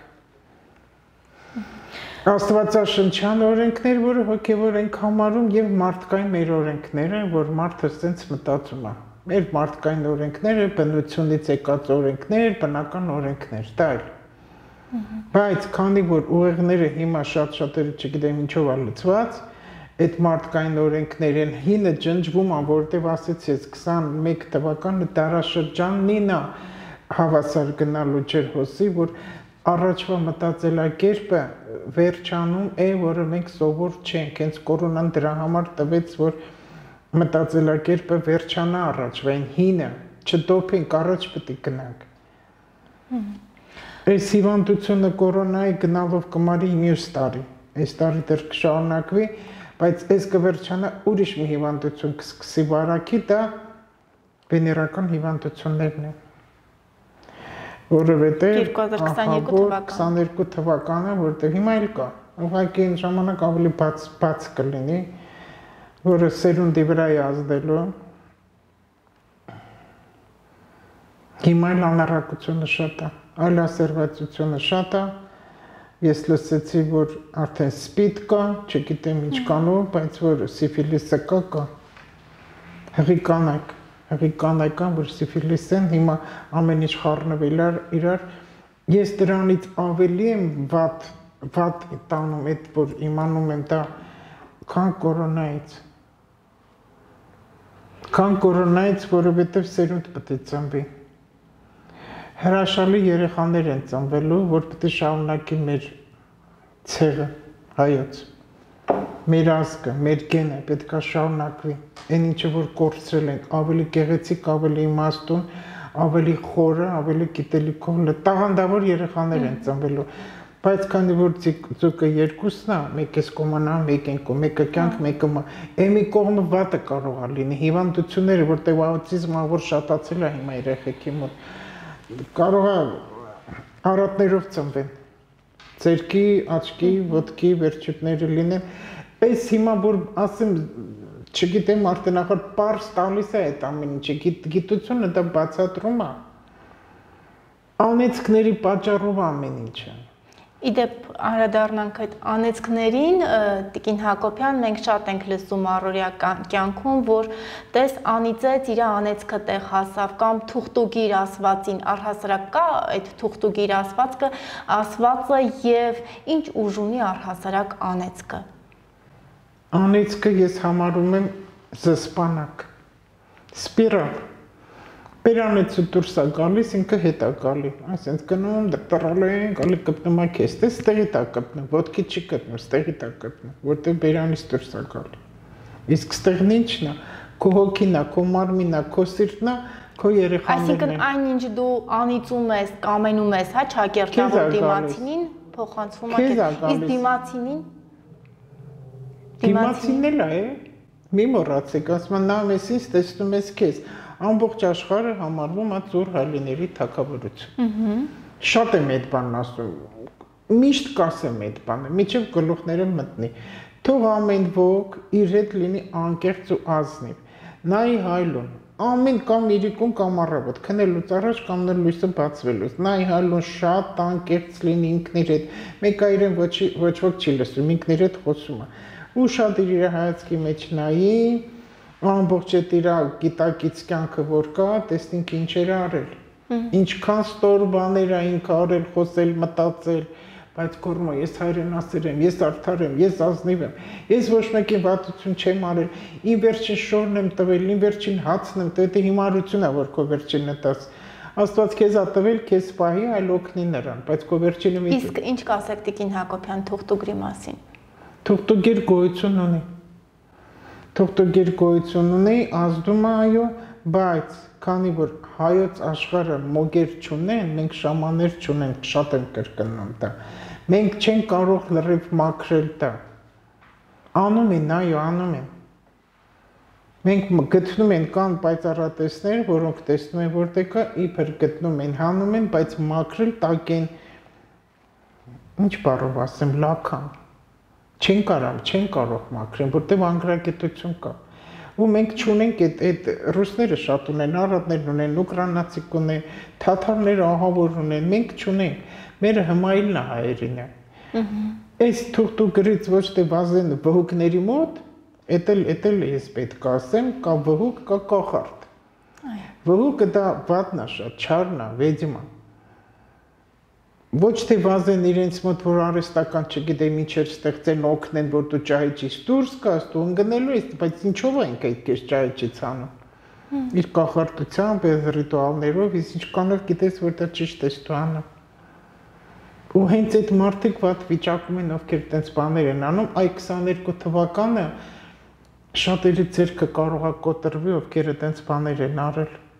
Աստվածաշնչյան օրենքներ, որը հոգևոր ենք համարում, եւ մարդկային մեր օրենքները, որ մարդը սենց մտածում է։ Մեր մարդկային օրենքները, բնությունից եկած օրենքներ, բնական օրենքներ, դա էլ։ Բայց քանի որ ուղեղները հիմա շատ-շատերը չգիտեմ ինչով է լցված, այդ մարդկային օրենքներին հինը ջնջվում է, որտեղ ասեցի ես 21 թվականը դարաշրջանին է հավասար գնալու ջեր հոսի, որ առաջվա մտածելակերպը վերջանում է, որը մենք սովոր չենք, հենց կորոնան դրա համար տվեց, որ մտածելակերպը վերջանա առաջվային հինը, չդոփենք, առաջ պետք է գնանք։ Այս հիվանդությունը կորոնայի գնալով կմարի մյուս տարի։ Այս տարի դեռ կշարունակվի, բայց այս կվերջանա ուրիշ մի հիվանդություն կսկսի վարակի, դա վեներական հիվանդություններն են։ Որովհետև 2022 թվականը, որտեղ հիմա էլ կա, ուղղակի այն ժամանակ ավելի բաց կլինի, որը սերունդի վրա է ազդելու։ Հիմա էլ անառակությունը շատ է, այլասերվածությունը շատ է։ Ես լսեցի, որ արդեն սպիդ կա, չգիտեմ ինչ կանու, բայց որ սիֆիլիսը կա։ Հղի կանայք, որ սիֆիլիս են, հիմա ամեն ինչ խառնվել իրար։ Ես դրանից ավելի եմ վատ տանում այդ, որ իմանում եմ դա, քան կորոնայից, որովհետև սերունդ պետք է ծնվի։ Հրաշալի երեխաներ են ծնվելու, որ պետք է շարունակի մեր ցեղը, հայոց, մեր ազգը, մեր գենը պետք է շարունակվի։ Այն ինչը որ կորցրել են, ավելի գեղեցիկ, ավելի իմաստուն, ավելի խորը, ավելի գիտելիքով տաղանդավոր երեխաներ են ծնվելու։ Բայց քանի որ ձուկը երկուսն է, մեկը կոմանա, մեկը կյանք, մեկը մի կողմը վատը կարող է լինի, հիվանդությունները, որտեղ աուտիզմը որ շատացել է հիմա երեխեքի մոտ, կարող է արատներով ծնվեն, ձերքի, աչքի, ոտքի վերջույթները լինեն, պես հիմա որ ասեմ, չգիտեմ արդեն ախր պարզ տալիս է այդ ամեն ինչը, գիտությունը դա բացատրում է, անեծքների պատճառով ամեն ինչը։ Իդեպ անդրադառնանք այդ անեծքներին, Տիկին Հակոբյան, մենք շատ ենք լսում առօրյա կյանքում, որ տես անիծեց իր անեծքը տեղ հասավ կամ թուղթուգիր ասվածին, առհասարակ կա այդ թուղթուգիր ասվածը եւ ինչ ուժ ունի առհասարակ անեծքը։ Անեծքը ես համարում եմ զսպանակ, սպիրալ։ Բերանեցու դուրս է գալիս, ինքը հետ է գալի, այսինքն գնում, տրալ են, գալի կպնում է քեզ, տես ստեղից է կպնում, ոտքի չի կպնում, ստեղից է կպնում, որտեղ բերանից դուրս է գալի։ Իսկ ստեղն ինչն է, քո հոգին է, քո մարմինն է, քո սիրտն է, քո երեխաներն են։ Այսինքն այնինչ դու անիծում ես, կամենում ես, հա, ճակերտավոր դիմացինին, փոխանցվում է քեզ, իսկ դիմացինն էլ է, մի մոռացեք, ասում են նա մեսից տեսնում ես քեզ։ Ամբողջ աշխարհը համարվում է ծուր հալիների թագավորություն։ Շատ եմ այդ բանն ասում, միշտ կասեմ այդ բանը, միջև գլուխները մտնի։ Թող ամեն ոք իր հետ լինի անկեղծ ու ազնիվ։ Նայի հայլուն, ամեն կամ իրիկուն կամ առավոտ, քնելուց առաջ կամ նոր լույսը բացվելուց։ Նայի հայլուն շատ անկեղծ լինի ինքն իր հետ։ Մեկը իրեն ոչ ոք չի լսում, ինքն իր հետ խոսում է։ Ու շատ իր հայացքի մեջ նայի ամբողջ այդ իր գիտակից կյանքը որ կա, տեսնենք ինչեր արել, ինչքան ստոր բաներ է ինքը արել, խոսել, մտածել, բայց կորմո, ես հայրենասեր եմ, ես արդար եմ, ես ազնիվ եմ, ես ոչ մեկին վատություն չեմ արել, իմ վերջին շորն եմ տվել, իմ վերջին հացն եմ տվել, դա հիմարություն է, որ քո վերջինը տաս, Աստված քեզ ա տվել, քեզ պահի, այլ օգնի նրան, բայց քո վերջինը մի։ Իսկ ինչ կասեք Տիկին Հակոբյան թուղթուգրի մասին։ Թուղթուգիր գոյություն ունի։ Թուղթուգիր գոյություն ունի, ազդում է, այո, բայց քանի որ հայոց աշխարհը մոգեր չունեն, մենք շամաներ չունենք, շատ եմ կրկնում դա։ Մենք չենք կարող լրիվ մաքրել դա։ Անում են, այո, անում են։ Մենք գտնում են կան պայծառատեսներ, որոնք տեսնում են որտեղ կա, իբր գտնում են, հանում են, բայց մաքրել տակ են, ինչ բառով ասեմ, լաքան։ Չեն կարող մաքրեն, որտեղ անգրագետություն կա։ Ու մենք չունենք այդ ռուսները շատ ունեն, արաբներ ունեն, ուկրաինացիք ունեն, թաթարները ահավոր ունեն, մենք չունենք։ Մերը հմայելն է հայերինը։ Այս թուղթուգրից ոչ թե վազեն վհուկների մոտ, էտել ես պետք է ասեմ, կա վհուկ, կա կախարդ։ Վհուկը դա վատնա շատ, չարնա, վեդիմա։ Ոչ թե վազեն իրենց մոտ, որ արհեստական չգիտեմ ինչեր ստեղծեն, օգնեն, որ դու ճահիճից դուրս գաս, դու ընկնելու ես, բայց ինչով ենք այդ քեզ ճահիճից անում։ Իր կախարդությամբ, այս ռիտուալներով, իսկ ինչքանով գիտես, որ դա ճիշտ է դու անում։ Ու հենց այդ մարդիկ վատ վիճակում են, ովքեր այդպես բաներ են անում, այ 22 թվականը շատերի ձեռքը կարող է կոտրվի, ովքեր այդպես բաներ են արել։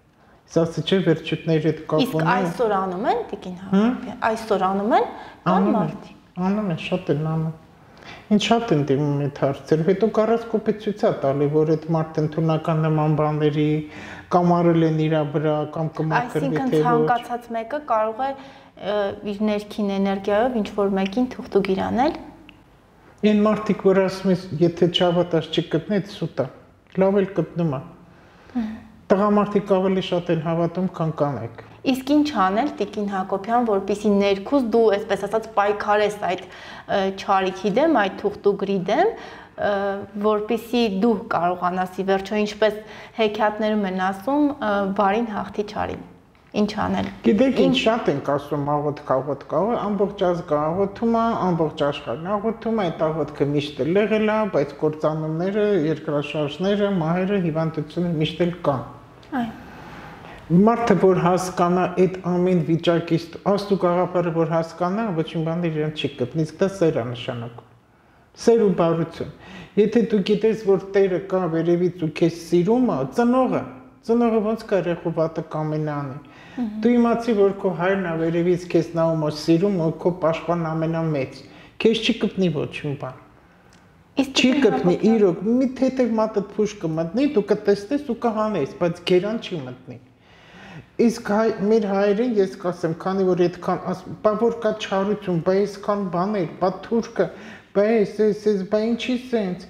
Սա չէ վերջույթների հետ կապ ունի։ Իսկ այսօր անում են Տիկին Հակոբյան։ Այսօր անում են կան մարդիկ։ Անում են, շատ են անում։ Ինչ շատ են դիմում այդ հարցերը, հետո կարած կոպեցույցա տալի, որ այդ մարդը ընդունական նման բաների կամ արել են իր վրա կամ կմաքրվի թե ոչ։ Այսինքն ցանկացած մեկը կարող է իր ներքին էներգիայով ինչ որ մեկին թուղթուգիր անել։ Այն մարդիկ, որ ասում են, եթե չհավատաս չգտնի, սուտ է, լավ էլ գտնում է։ Տղամարդիկ ավելի շատ են հավատում, քան կանայք։ Իսկ ինչ անել Տիկին Հակոբյան, որպեսզի ներքուս դու, այսպես ասած, պայքարես այդ չարիքի դեմ, այդ թուղթուգրի դեմ, որպեսզի դու կարողանաս ի վերջո, ինչպես հեքիաթներում են ասում, բարին հաղթի չարին։ Ինչ անել։ Գիտեք, ինչ շատ ենք ասում աղոթք, ամբողջ ազգը աղոթում է, ամբողջ աշխարհն աղոթում է, այդ աղոթքը միշտ էլ եղել է, բայց կործանումները, երկրաշարժները, մահերը, հիվանդությունները միշտ էլ կան։ Այո։ Մարդը որ հասկանա այդ ամեն վիճակից, աստու գաղափարը որ հասկանա, ոչինչ բան իրեն չի գտնի, իսկ դա սեր է նշանակում։ Սեր ու բարություն։ Եթե դու գիտես, որ Տերը կա վերևից ու քեզ սիրում է, ծնողը ոնց կա երեխու վատը կամենա անի։ Դու իմացի, որ քո հայրն է վերևից քեզ նայում ու սիրում, ու քո պաշտպանն ամենամեծ։ Քեզ չի գտնի ոչինչ բան։ Չի գտնի իրոք, մի թեթև մատը փուշ կմտնի, դու կտեսնես ու կհանես, բայց գերան չի մտնի։ Իսկ մեր հայերին ես կասեմ, քանի որ այդքան, բա որ կա չարություն, բա այսքան բաներ, բա թուրքը, բա բա ինչի սենց։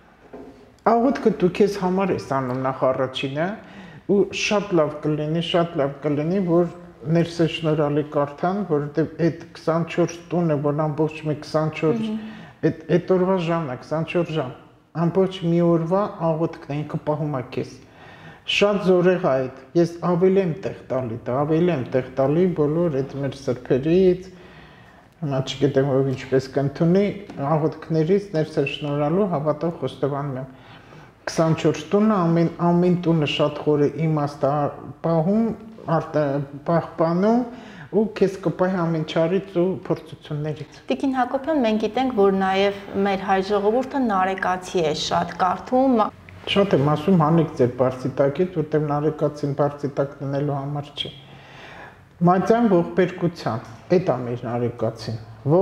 Աղոթքը դու քեզ համար ես անում նախ առաջինը, ու շատ լավ կլինի, որ ներսը շնորհալի կարդան, որովհետև այդ 24 տունը, որ ամբողջ մի 24 այդ օրվա ժամն է, 24 ժամ, ամբողջ մի օրվա աղոթքն է, ինքը պահում է քեզ։ Շատ զորեղ է այդ, ես ավելի եմ տեղ տալի բոլոր այդ մեր սրբերից, հիմա չգիտեմ ով ինչպես կընդունի, աղոթքներից ներսը շնորհալու հավատով խոստովանում եմ։ 24 տունը ամեն տունը շատ խորը իմաստ է պահում, պահպանում ու քեզ կպահի ամեն չարից ու փորձություններից։ Տիկին Հակոբյան, մենք գիտենք, որ նաև մեր հայ ժողովուրդը նարեկացի է շատ կարդում։ Շատ եմ ասում հանեք ձեր բարձիտակից, որտեղ նարեկացին բարձիտակ դնելու համար չի։ Մատյան ողբերգության, այդ է մեր նարեկացին։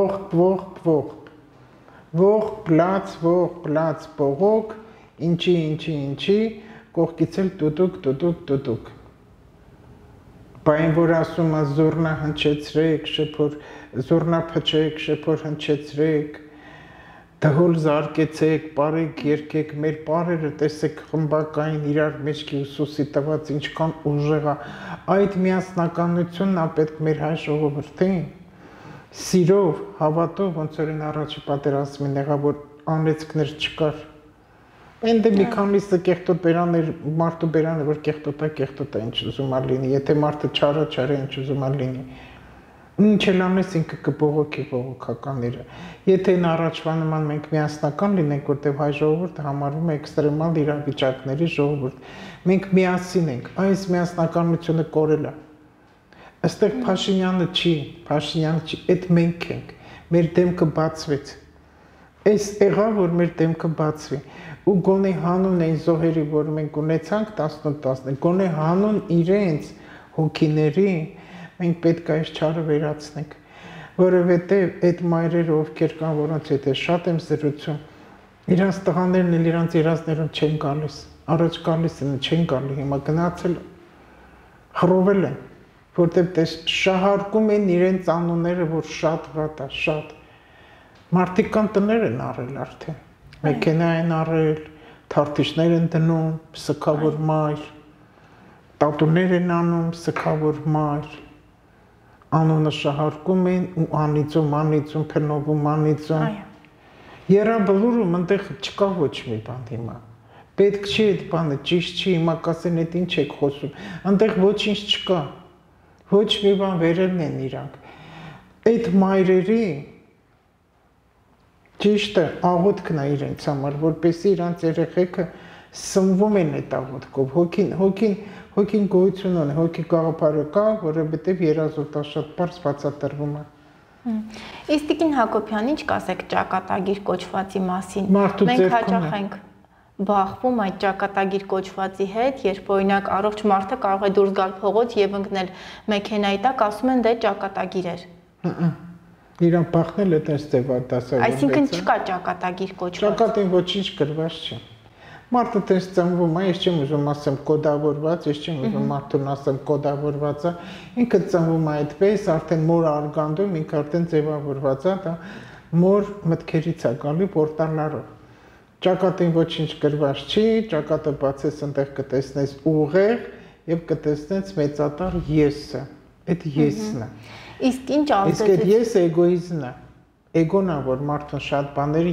Ողբ, պլաց, բողոք, ինչի, կողքից էլ տուտուկ։ Բայն որ ասում է զորնա հնչեցրեք, զորնա փչեք, շեփոր հնչեցրեք, դհոլ զարկեցեք, պարեք, երկեք, մեր պարերը տեսեք խմբակային իրար մեջքի ուսուսի տված ինչքան ուժեղ է, այդ միասնականությունն է պետք մեր հայ ժողովրդին, սիրով, հավատով, ոնց որ են առաջի պատերազմին եղավ, որ անեծքներ չկար։ Այնտեղ մի քանիսը կեղտոտ բերաններ, մարդու բերանը, որ կեղտոտ է, ինչ ուզում է լինի, եթե մարդը չարը, ինչ ուզում է լինի։ Ինչ էլ անես ինքը կբողոքի բողոքականները։ Եթե այն առաջվա նման մենք միասնական լինենք, որտեղ հայ ժողովուրդը համարվում է էքստրեմալ իրավիճակների ժողովուրդ, մենք միասին ենք, այս միասնականությունը կորել է։ Այստեղ Փաշինյանը չի, այդ մենք ենք, մեր դեմքը բացվեց։ Այս եղավ, որ մեր դեմքը բացվի։ Ու գոնե հանուն այն զոհերի, որ մենք ունեցանք 18-10, գոնե հանուն իրենց հոգիների մենք պետք է այս չարը վերացնենք, որովհետև այդ մայրերը, ովքեր կան, որոնց հետ շատ եմ զրուցում, իրանց տղաներն էլ իրանց երազներում չեն գալիս, առաջ գալիս են, չեն գալի, հիմա գնացել, խռովել են, որտեղ շահարկում են իրենց անունները, որ շատ վատ է, շատ։ Մարդիկ կան տներ են առել արդեն, մեքենա են առել, թարթիշներ են դնում, սքավոր մայր, տատուներ են անում, սքավոր մայր, անունը շահարկում են ու անիծում, փնովում, Եռաբլուրում ընդեղ չկա ոչ մի բան հիմա, պետք չի այդ բանը, ճիշտ չի, հիմա կասեն այդ ինչ եք խոսում, ընդեղ ոչինչ չկա, ոչ մի բան վերելն են իրանք, այդ մայրերի ճիշտը աղոթքն է իրենց համար, որպեսզի իրանց երեխեքը սնվում են այդ աղոթքով, հոգին գոյություն ունի, հոգի գաղափարը կա, որովհետև երազոտը շատ պարզ բացատրվում է։ Իսկ Տիկին Հակոբյան, ինչ կասեք ճակատագիր կոչվածի մասին։ Մարդու Մենք ձեռքում հաճախ է։ ենք բախվում այդ ճակատագիր կոչվածի հետ, երբ օրինակ առողջ մարդը կարող է դուրս գալ փողոց եւ ընկնել մեքենայի տակ, ասում են դե ճակատագիր էր։ Իրան բախնել է տես ձևա դասավորվեց։ Այսինքն չկա ճակատագիր կոչված։ Ճակատին ոչինչ գրված չի։ Մարդը տես ծնվում է, ես չեմ ուզում ասեմ կոդավորված, ես չեմ ուզում մարդուն ասեմ կոդավորված է, ինքը ծնվում է այդպես, արդեն մոր արգանդում, ինքը արդեն ձևավորված է, դա մոր մտքերից է գալի պորտալարով։ Ճակատին ոչինչ գրված չի, ճակատը բացես այնտեղ կտեսնես ուղեղ եւ կտեսնես մեծատար եսը։ Այդ եսն է։ Իսկ ինչ Իսկ այդ ես էգոիզմն է։ Էգոն է, որ մարդուն շատ բաների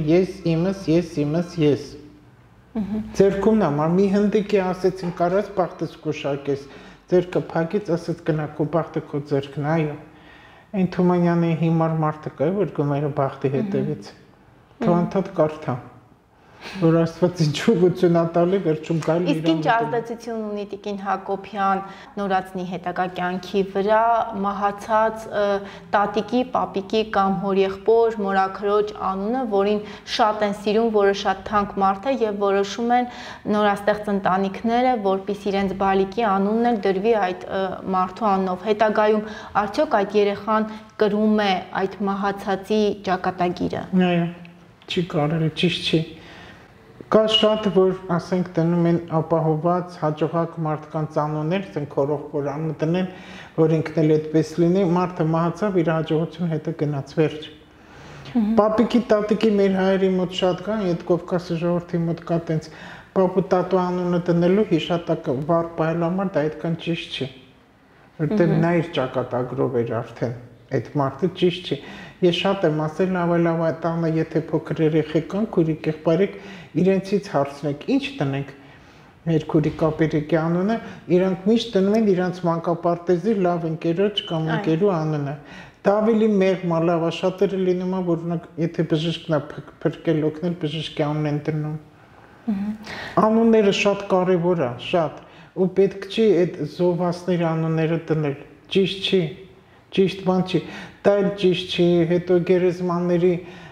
ես։ Ձերքում նա մի հնդիկի ասեցին կարած բախտս կուշակես, ձերքը փակից ասեց գնա քո բախտը քո ձերքն, այո։ Այն Թումանյանի հիմար մարդը կա, որ գումերը բախտի հետևից։ Թվանթատ կարթա։ Որ Աստված ինչու ուղղություն ատալի վերջում գալի Իսկ ինչ ազդեցություն ունի Տիկին Հակոբյան նորածնի հետագա կյանքի վրա մահացած տատիկի, պապիկի կամ հորեղբոր, մորաքրոջ անունը, որին շատ են սիրում, որը շատ թանկ մարդ է եւ որոշում են նորաստեղծ ընտանիքները, որպեսզի իրենց բալիկի անունն էլ դրվի այդ մարդու անունով։ Հետագայում արդյոք այդ երեխան կրում է այդ մահացածի ճակատագիրը։ Այո, չի կարելի, ճիշտ չի։ Կա շատ, որ ասենք դնում են ապահոված հաջողակ մարդկանց անուններ, ասենք քորողբոր անուն դնեն, որ ինքն էլ այդպես լինի, մարդը մահացավ, իր հաջողությունը հետը գնաց վերջ։ Պապիկի, տատիկի մեր հայերի մոտ շատ կան, այդ Կովկասի ժողովրդի մոտ կա տենց պապու տատու անունը դնելու հիշատակը վառ պահելու համար դա այդքան ճիշտ չի։ Որտեղ նա իր ճակատագրով էր արդեն, այդ մարդը ճիշտ չի։ Ես շատ եմ ասել, լավ տանը, եթե փոքր երեխեք կան, քուրիկ եղբայրիկ, իրենցից հարցնեք, ինչ տնենք մեր քուրիկ ապերիկի անունը, իրանք միշտ դնում են իրանց մանկապարտեզի լավ ընկերոջ կամ ընկերու անունը։ Դա ավելի մեղմ է, լավ է, շատերը լինում է, որ եթե բժիշկն է փրկել օգնել, բժիշկի անուն են դնում։ Անունները շատ կարևոր է, շատ, ու պետք չի այդ զովասների անունները դնել, ճիշտ չի, ճիշտ բան չի, դա էլ ճիշտ չի, հետո գերեզմանների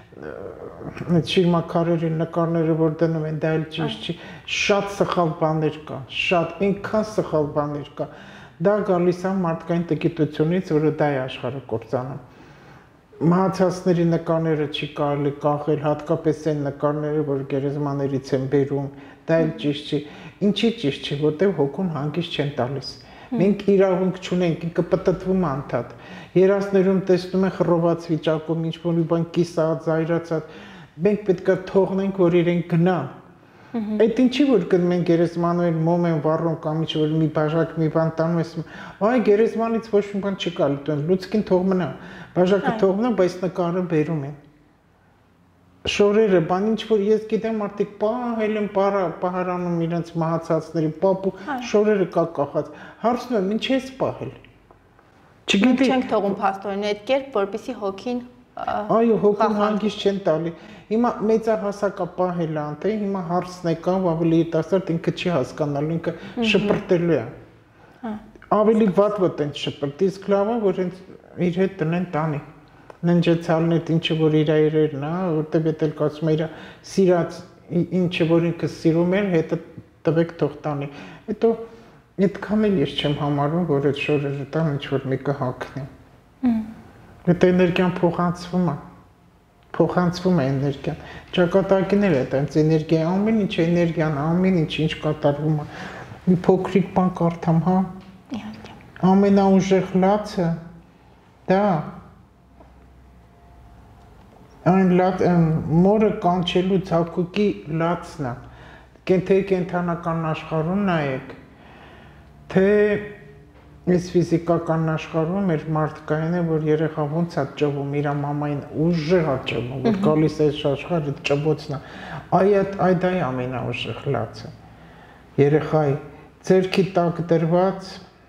շիրմաքարերի նկարները, որ դնում են, դա էլ ճիշտ չի, շատ սխալ բաներ կա, շատ, այնքան սխալ բաներ կա, դա գալիս է մարդկային տգիտությունից, որը դա է աշխարհը կործանում։ Մահացածների նկարները չի կարելի կախել, հատկապես այն նկարները, որ գերեզմաներից են բերում, դա էլ ճիշտ չի, ինչի ճիշտ չի, որտեղ հոգուն հանգիստ չեն տալիս։ Մենք իրավունք չունենք, ինքը պտտվում է անդադ։ Երազներում տեսնում են խռոված վիճակում, ինչ-որ մի բան կիսած, զայրացած, մենք պետք է թողնենք, որ իրեն գնան։ Այդ ինչի որ գնում են գերեզմանոյն մոմ են վառում կամ ինչ-որ մի բաժակ մի բան տանում ես, այ գերեզմանից ոչ մի բան չի գալի, տուն լուցկին թող մնա, բաժակը թող մնա, բայց նկարը բերում են։ Շորերը, բան ինչ-որ ես գիտեմ, մարդիկ պահել են պահարանում իրենց մահացածների, պապու շորերը կա կախած, հարցնում եմ, ինչ ես պահել։ Մենք չենք թողում փաստորեն այդ կերպ, որպեսզի հոգին այո, հոգին հանգիստ չեն տալի։ Հիմա մեծահասակա պահել է, թե հիմա հարցն է կա, ավելի երիտասարդ ինքը չի հասկանալու, ինքը շպրտելու է։ Ավելի վատ են շպրտի, իսկ լավ է, որ իր հետ տնեն տանի։ Ննջեցալն այդ ինչը որ իր իրերն է, որտեղ էլ կասում է իր սիրած ինչը որ ինքը սիրում էր, հետը տվեք թող տանի։ Հետո այդքան էլ ես չեմ համարում, որ այդ շորերը տան ինչ որ մեկը հագնի։ Այդ էներգիան փոխանցվում է էներգիան։ Ճակատագիրները այդպես էներգիա, ամեն ինչ կատարվում է։ Մի փոքրիկ բան կարդամ, հա։ Ամենաուժեղ լացը դա այն մորը կանչելու ցակուկի լացն է։ Թե կենթանական աշխարհում նայեք, թե այս ֆիզիկական աշխարհում մեր մարդկային է, որ երեխա ոնց է ճովում, իր մամային ուժեղ է ճովում, որ գալիս է աշխարհը ճբոցն է։ Այդ ամենաուժեղ լացը։ Երեխայի ձերքի տակ դրված,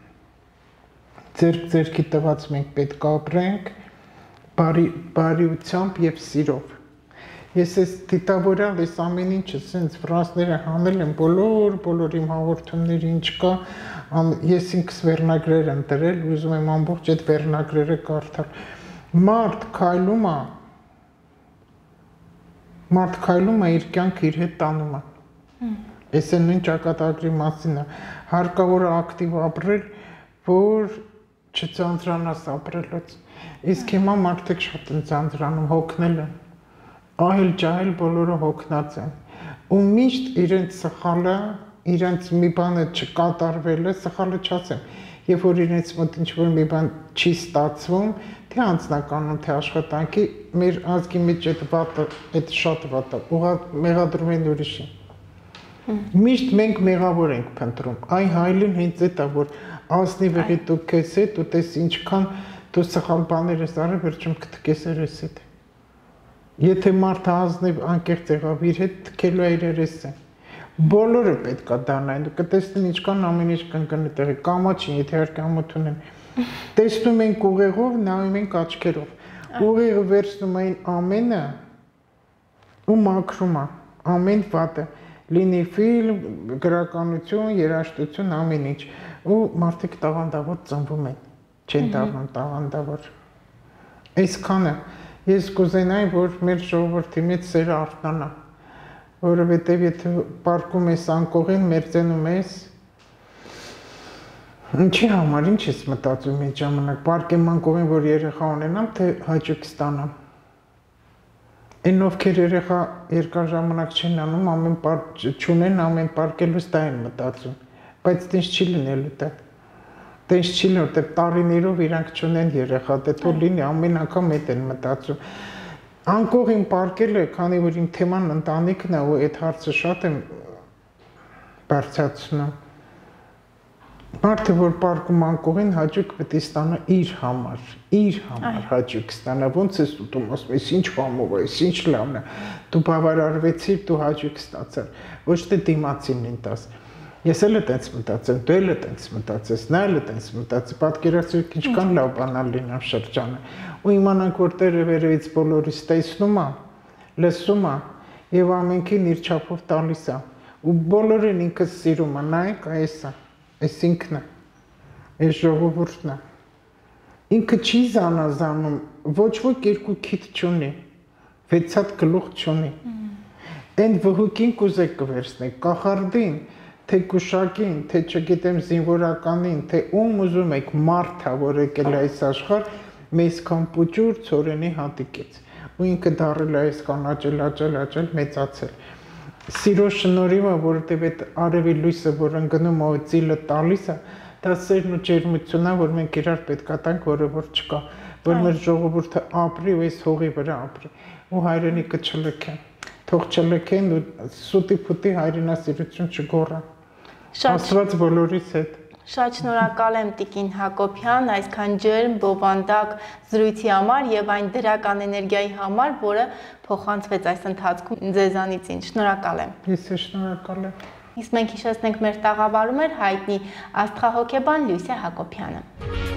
ձերքի տված մենք պետք է ապրենք բարիությամբ եւ սիրով։ Ես ես դիտավորյալ ես ամեն ինչը սենց ֆրանսները հանել եմ բոլոր իմ հաղորդումների ինչ կա, ես ինքս վերնագրեր եմ դրել, ուզում եմ ամբողջ այդ վերնագրերը կարդալ։ Մարդ քայլում է իր կյանքը իր հետ տանում է։ Այս է նույն ճակատագրի մասին է, հարկավոր է ակտիվ ապրել, որ չծանծրանաս ապրելուց, իսկ հիմա մարդիկ շատ են ծանծրանում, հոգնել են, ահել ջահել բոլորը հոգնած են, ու միշտ իրենց սխալը, իրենց մի բանը չկատարվել է, սխալը չասեմ, երբ որ իրենց մոտ ինչ-որ մի բան չի ստացվում, թե անձնականում, թե աշխատանքի, մեր ազգի մեջ այդ շատ վատ է, մեղադրում են ուրիշին։ Միշտ մենք մեղավոր ենք փնտրում, այ հայլին հենց այդ է, որ ազնիվ եղի դու քեզ հետ, ու տես ինչքան դու սխալ բաներ ես արել, վերջում կթքես երես հետ։ Եթե մարդը ազնիվ անկեղծ եղավ իր հետ, թքելու է իր երեսը։ Բոլորը պետք է դառնային, դու կտեսնեն ինչքան ամեն ինչ կընկնի տեղի, կամաչին, եթե իհարկե ամոթ ունեն։ Տեսնում ենք ուղեղով, նայում ենք աչքերով։ Ուղեղը վերցնում այն ամենը ու մաքրում է, ամեն վատը, լինի ֆիլմ, գրականություն, երաժշտություն, ամեն ինչ։ Ու մարդիկ տաղանդավոր ծնվում են, չեն դառնում տաղանդավոր։ Այսքանը ես կուզենայի, որ մեր ժողովրդի մեջ սերը արթնանա, որովհետև եթե պարկում ես անկողին, մերձենում ես, ինչի համար, ինչ ես մտածում այդ ժամանակ, պարկեմ անկողին, որ երեխա ունենամ, թե հաճույք ստանամ։ Այն ովքեր երեխա երկար ժամանակ չեն անում, չունեն ամեն պարկելուց դա են մտածում, բայց տենց չի լինելու դա։ Տենց չի լինելու, որտեղ տարիներով իրանք չունեն երեխա, դե թող լինի, ամեն անգամ այդ են մտածում։ Անկողին պարկելը, քանի որ իմ թեման ընտանիքն է, ու այդ հարցը շատ եմ բարձրացնում։ Մարդը, որ պարկում անկողին, հաճույք պետք է ստանա իր համար հաճույք ստանա, ոնց ես ուտում, ասում ես ինչ բամով է, ինչ լավն է, դու բավարարվեցիր, դու հաճույք ստացար, ոչ թե դիմացինին տաս։ Ես էլ տենց մտածեմ, դու էլ տենց մտածես, նա էլ տենց մտածի, պատկերացրեք ինչքան լավ բանալ լինավ շրջանը, ու իմանանք, որ Տերը վերևից բոլորիս տեսնում է, լսում է եւ ամենքին իր չափով տալիս է, ու բոլորին ինքը սիրում է, նայեք այսա, այս ինքն է, այս ժողովուրդն է, ինքը չի զանազանում, ոչ ոք երկու քիթ չունի, 6 հատ գլուխ չունի, այն վհուկին կուզեք կվերցնեք, կախարդին, թե կուշակին, թե չգիտեմ զինվորականին, թե ում ուզում եք մարդը, որ եկել է այս աշխարհ, մեզ քան պուճուր ցորենի հատիկեց, ու ինքը դառել է այսքան աճել, մեծացել։ Սիրո շնորհիվը, որովհետև այդ արևի լույսը, որ ընկնում է, ծիլը տալիս է, դա սերն ու ջերմությունն է, որ մենք իրար պետք է տանք, որը որ չկա, որ մեր ժողովուրդը ապրի ու այս հողի վրա ապրի, ու հայրենիքը չլքեն, թող չլքեն ու սուտի փուտի հայրենասիրություն չգոռան։ Աստված բոլորիս հետ։ Շատ շնորհակալ եմ Տիկին Հակոբյան այսքան ջերմ, բովանդակ զրույցի համար եւ այն դրական էներգիայի համար, որը փոխանցվեց այս ընթացքում ձեզանից ինձ։ Շնորհակալ եմ։ Ես շնորհակալ եմ։ Իսկ մենք հիշեցնենք մեր տաղավարում էր հայտնի աստղահոգեբան Լույսե Հակոբյանը։